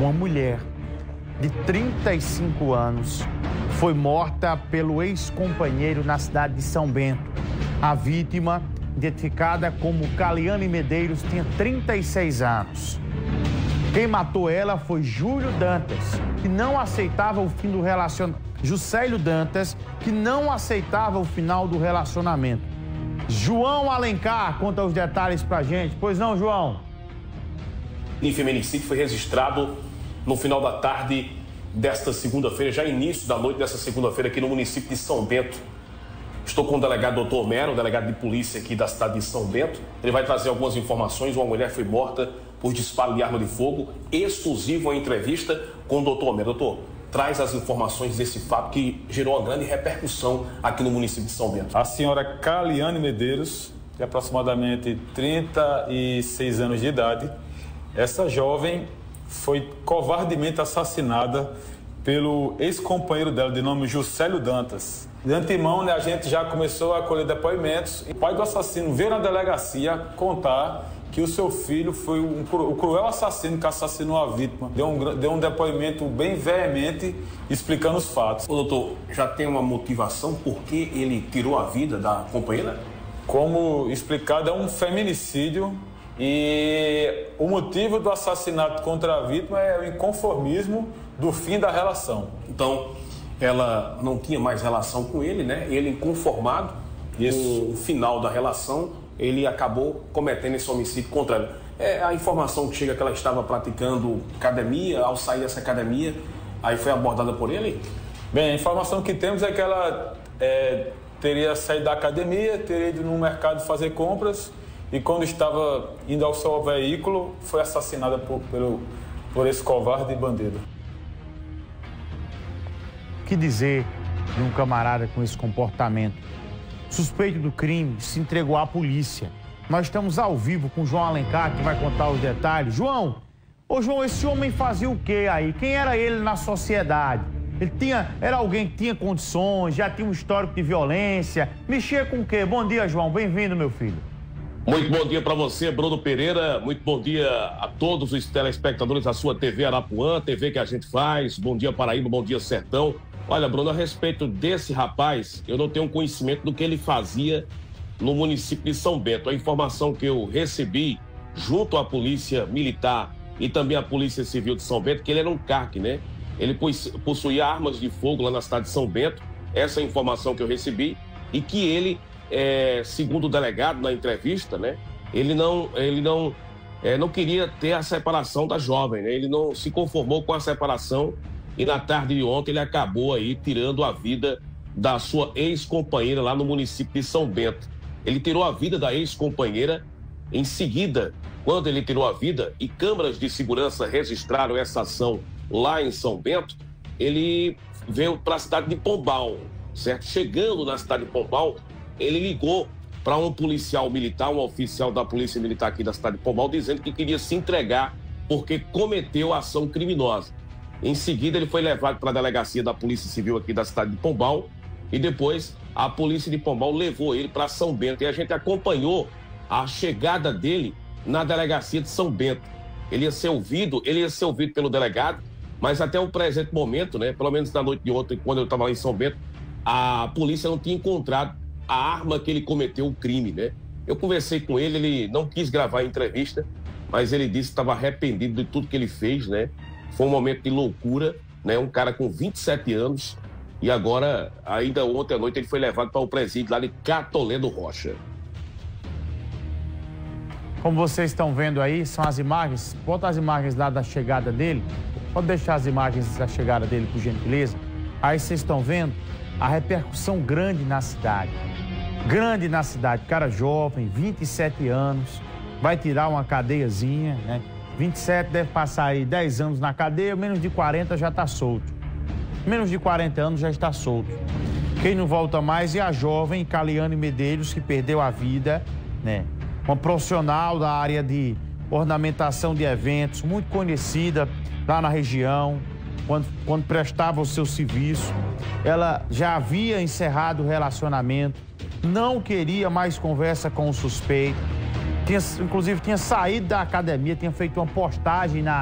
Uma mulher de 35 anos foi morta pelo ex-companheiro na cidade de São Bento. A vítima, identificada como Caliane Medeiros, tinha 36 anos. Quem matou ela foi Júlio Dantas, que não aceitava o fim do relacionamento. Juscelio Dantas, que não aceitava o final do relacionamento. João Alencar conta os detalhes pra gente. Pois não, João? O feminicídio foi registrado no final da tarde desta segunda-feira, já início da noite desta segunda-feira, aqui no município de São Bento. Estou com o delegado Dr. Homero, delegado de polícia aqui da cidade de São Bento. Ele vai trazer algumas informações. Uma mulher foi morta por disparo de arma de fogo, exclusivo à entrevista com o Dr. Homero. Doutor, traz as informações desse fato que gerou uma grande repercussão aqui no município de São Bento. A senhora Caliane Medeiros, de aproximadamente 36 anos de idade, essa jovem foi covardemente assassinada pelo ex-companheiro dela, de nome Juscelio Dantas. De antemão, né, a gente já começou a colher depoimentos. O pai do assassino veio na delegacia contar que o seu filho foi o cruel assassino que assassinou a vítima. Deu um depoimento bem veemente explicando os fatos. Ô, doutor, já tem uma motivação por que ele tirou a vida da companheira? Como explicado, é um feminicídio e o motivo do assassinato contra a vítima é o inconformismo do fim da relação. Então, ela não tinha mais relação com ele, né? Ele inconformado com o final da relação, ele acabou cometendo esse homicídio contra ela. A informação que chega é que ela estava praticando academia, ao sair dessa academia, aí foi abordada por ele? Bem, a informação que temos é que ela teria saído da academia, teria ido no mercado fazer compras e quando estava indo ao seu veículo, foi assassinada por esse covarde bandido. O que dizer de um camarada com esse comportamento? Suspeito do crime se entregou à polícia. Nós estamos ao vivo com o João Alencar, que vai contar os detalhes. João, esse homem fazia o quê aí? Quem era ele na sociedade? Era alguém que tinha condições, já tinha um histórico de violência. Mexia com o quê? Bom dia, João. Bem-vindo, meu filho. Muito bom dia para você, Bruno Pereira. Muito bom dia a todos os telespectadores da sua TV Arapuã, TV que a gente faz. Bom dia, Paraíba. Bom dia, Sertão. Olha, Bruno, a respeito desse rapaz, eu não tenho conhecimento do que ele fazia no município de São Bento. A informação que eu recebi junto à Polícia Militar e também à Polícia Civil de São Bento, que ele era um CAC, né? Ele possuía armas de fogo lá na cidade de São Bento. Essa é a informação que eu recebi. E que ele, segundo o delegado na entrevista, né? Ele não queria ter a separação da jovem, né? Ele não se conformou com a separação. E na tarde de ontem ele acabou aí tirando a vida da sua ex-companheira lá no município de São Bento. Ele tirou a vida da ex-companheira. Em seguida, quando ele tirou a vida e câmeras de segurança registraram essa ação lá em São Bento, ele veio para a cidade de Pombal, certo? Chegando na cidade de Pombal, ele ligou para um policial militar, um oficial da Polícia Militar aqui da cidade de Pombal, dizendo que queria se entregar porque cometeu ação criminosa. Em seguida, ele foi levado para a delegacia da Polícia Civil aqui da cidade de Pombal e depois a Polícia de Pombal levou ele para São Bento. E a gente acompanhou a chegada dele na delegacia de São Bento. Ele ia ser ouvido pelo delegado, mas até o presente momento, né, pelo menos na noite de ontem, quando eu estava lá em São Bento, a polícia não tinha encontrado a arma que ele cometeu o crime, né? Eu conversei com ele, ele não quis gravar a entrevista, mas ele disse que estava arrependido de tudo que ele fez, né? Foi um momento de loucura, né? Um cara com 27 anos e agora, ainda ontem à noite, ele foi levado para o presídio lá de Catolé do Rocha. Como vocês estão vendo aí, são as imagens. Bota as imagens lá da chegada dele. Pode deixar as imagens da chegada dele, por gentileza. Aí vocês estão vendo a repercussão grande na cidade. Grande na cidade. Cara jovem, 27 anos, vai tirar uma cadeiazinha, né? 27 deve passar aí 10 anos na cadeia, menos de 40 já está solto. Menos de 40 anos já está solto. Quem não volta mais é a jovem Caliane Medeiros, que perdeu a vida, né? Uma profissional da área de ornamentação de eventos, muito conhecida lá na região, quando prestava o seu serviço. Ela já havia encerrado o relacionamento, não queria mais conversa com o suspeito. Inclusive tinha saído da academia, tinha feito uma postagem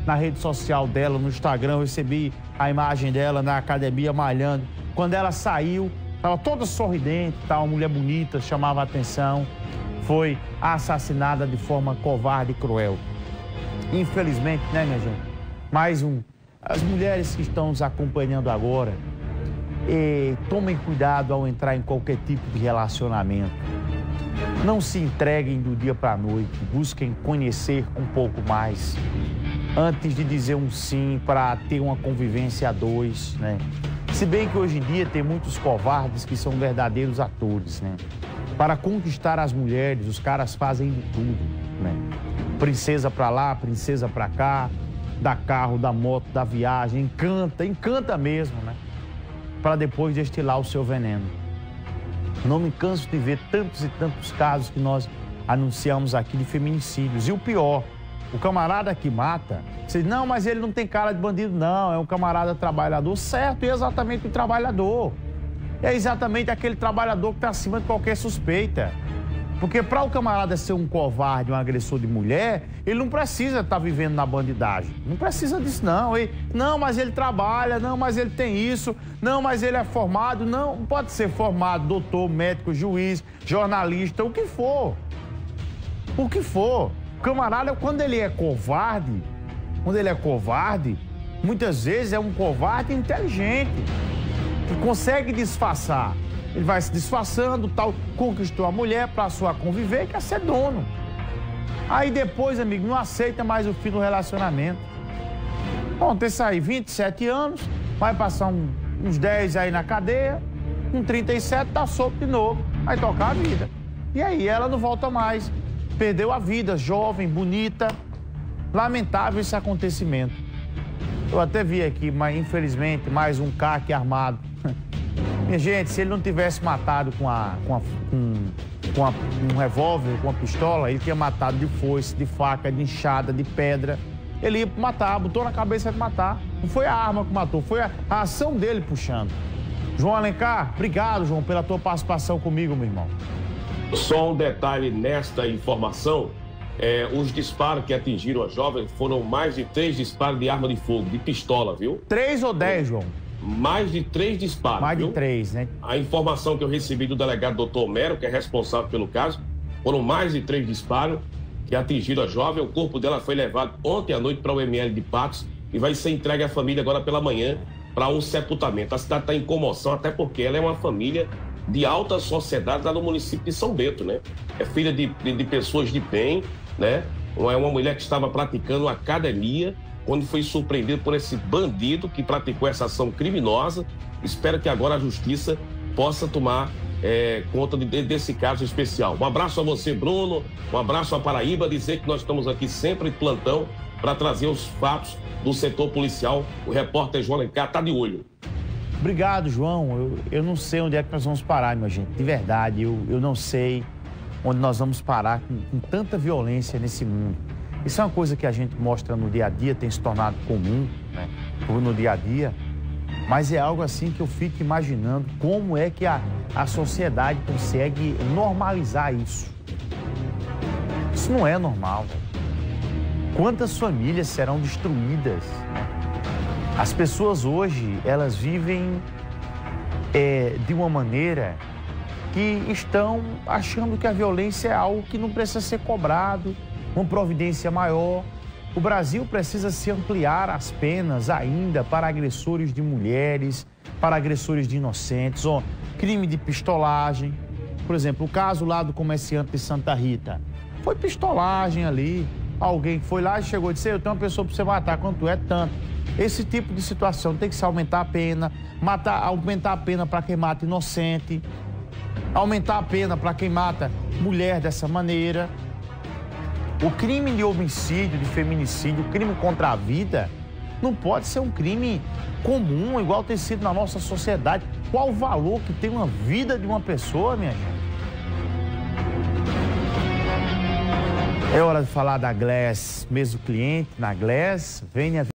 na rede social dela, no Instagram, eu recebi a imagem dela na academia malhando. Quando ela saiu, estava toda sorridente, uma mulher bonita, chamava a atenção. Foi assassinada de forma covarde e cruel. Infelizmente, né, minha gente? Mais um. As mulheres que estão nos acompanhando agora, tomem cuidado ao entrar em qualquer tipo de relacionamento. Não se entreguem do dia para a noite, busquem conhecer um pouco mais antes de dizer um sim para ter uma convivência a dois, né? Se bem que hoje em dia tem muitos covardes que são verdadeiros atores, né? Para conquistar as mulheres, os caras fazem de tudo, né? Princesa para lá, princesa para cá, dá carro, dá moto, dá viagem, encanta mesmo, né? Para depois destilar o seu veneno. Não me canso de ver tantos e tantos casos que nós anunciamos aqui de feminicídios. E o pior, o camarada que mata, você diz, não, mas ele não tem cara de bandido, não, é um camarada trabalhador, certo, e é exatamente o trabalhador. É exatamente aquele trabalhador que está acima de qualquer suspeita. Porque para o camarada ser um covarde, um agressor de mulher, ele não precisa estar vivendo na bandidagem. Não precisa disso, não. Não, mas ele trabalha, não, mas ele tem isso, não, mas ele é formado. Não, pode ser formado, doutor, médico, juiz, jornalista, o que for. O que for. O camarada, quando ele é covarde, muitas vezes é um covarde inteligente, que consegue disfarçar. Ele vai se disfarçando, tal, conquistou a mulher para sua conviver, quer ser dono. Aí depois, amigo, não aceita mais o fim do relacionamento. Bom, tem isso aí, 27 anos, vai passar uns 10 aí na cadeia, com 37 tá solto de novo, vai tocar a vida. E aí ela não volta mais, perdeu a vida, jovem, bonita. Lamentável esse acontecimento. Eu até vi aqui, mas infelizmente, mais um CAC armado. Minha gente, se ele não tivesse matado com um revólver, com uma pistola, ele tinha matado de foice, de faca, de enxada, de pedra. Ele ia matar, botou na cabeça de matar. Não foi a arma que matou, foi a ação dele puxando. João Alencar, obrigado, João, pela tua participação comigo, meu irmão. Só um detalhe nesta informação, os disparos que atingiram a jovem foram mais de 3 disparos de arma de fogo, de pistola, viu? 3 ou 10, João? Mais de 3 disparos, Mais viu? de 3, né? A informação que eu recebi do delegado Dr. Homero, que é responsável pelo caso, foram mais de 3 disparos que atingiram a jovem. O corpo dela foi levado ontem à noite para o ML de Patos e vai ser entregue à família agora pela manhã para um sepultamento. A cidade está em comoção, até porque ela é uma família de alta sociedade lá no município de São Bento, né? É filha de pessoas de bem, né? É uma mulher que estava praticando academia quando foi surpreendido por esse bandido que praticou essa ação criminosa. Espero que agora a justiça possa tomar conta desse caso especial. Um abraço a você, Bruno, um abraço à Paraíba, dizer que nós estamos aqui sempre de plantão para trazer os fatos do setor policial. O repórter João Alencar está de olho. Obrigado, João. Eu não sei onde é que nós vamos parar, minha gente. De verdade, eu não sei onde nós vamos parar com tanta violência nesse mundo. Isso é uma coisa que a gente mostra no dia a dia, tem se tornado comum, né, no dia a dia, mas é algo assim que eu fico imaginando como é que a sociedade consegue normalizar isso. Isso não é normal, velho. Quantas famílias serão destruídas, né? As pessoas hoje, elas vivem de uma maneira que estão achando que a violência é algo que não precisa ser cobrado, uma providência maior. O Brasil precisa se ampliar as penas ainda para agressores de mulheres, para agressores de inocentes, crime de pistolagem. Por exemplo, o caso lá do comerciante de Santa Rita. Foi pistolagem ali. Alguém foi lá e chegou e disse, eu tenho uma pessoa para você matar, quanto é? Tanto. Esse tipo de situação tem que se aumentar a pena, aumentar a pena para quem mata inocente, aumentar a pena para quem mata mulher dessa maneira. O crime de homicídio, de feminicídio, o crime contra a vida, não pode ser um crime comum, igual tem sido na nossa sociedade. Qual o valor que tem uma vida de uma pessoa, minha gente? É hora de falar da Glass, mesmo cliente na Glass, venha